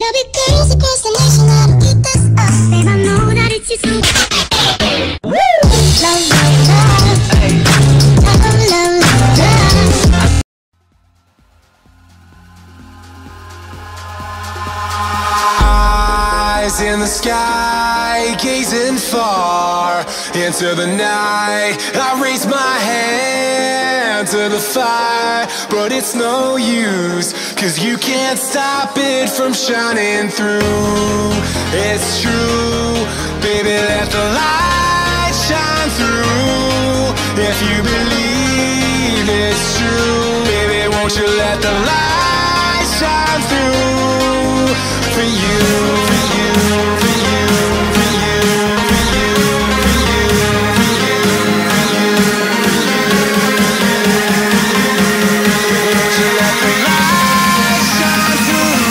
There'll be girls across the nation that'll eat this up. Babe, I know that it's just so. Love, love, love. Love, love, love. Eyes in the sky, gazing far into the night. I raise my hand to the fire, but it's no use, 'cause you can't stop it from shining through. It's true, baby, let the light shine through. If you believe it's true, baby, won't you let the light shine through for you, for you, for you, for you, for you, for you, for you, won't you let the light shine through?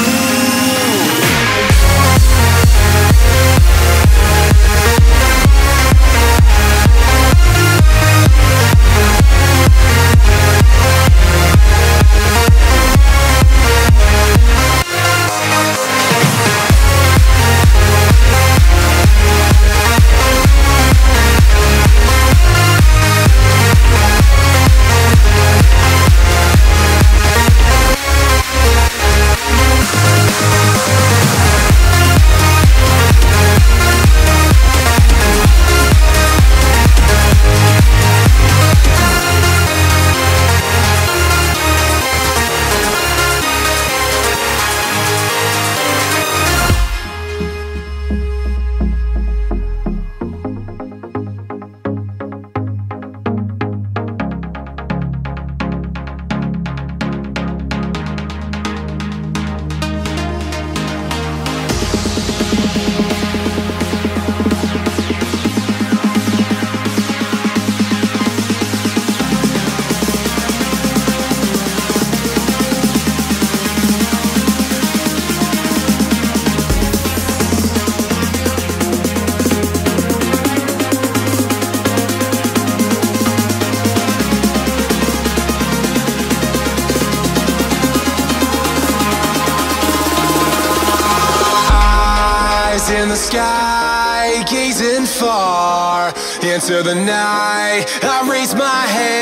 In the sky, gazing far into the night. I raise my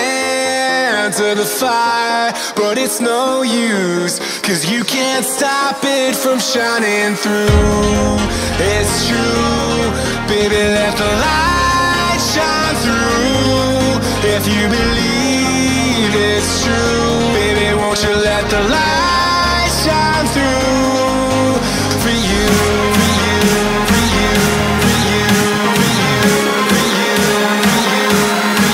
hand to the fire, but it's no use, 'cause you can't stop it from shining through. It's true, baby, let the light shine through. If you believe it's true, baby, won't you let the light shine through for you, for you, for you, for you, for you, for you, for you, for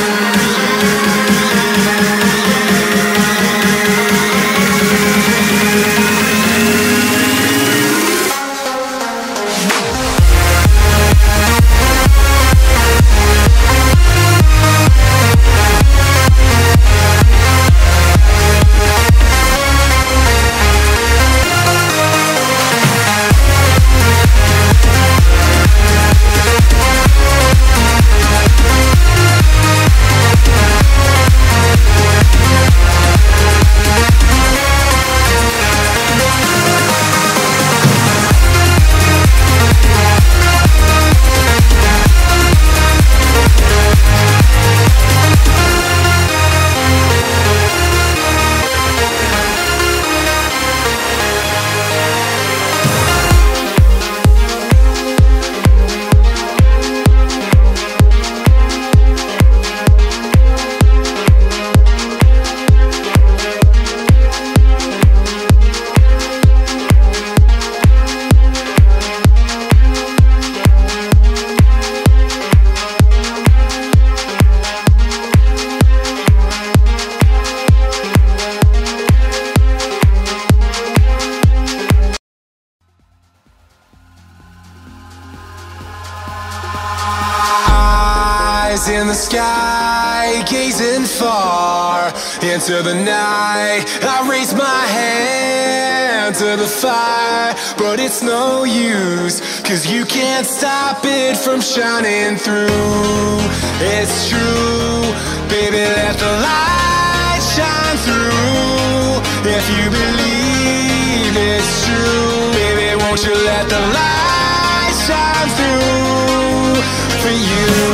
in the sky, gazing far into the night. I raise my hand to the fire, but it's no use, 'cause you can't stop it from shining through. It's true, baby, let the light shine through. If you believe it's true, baby, Won't you let the light shine through for you?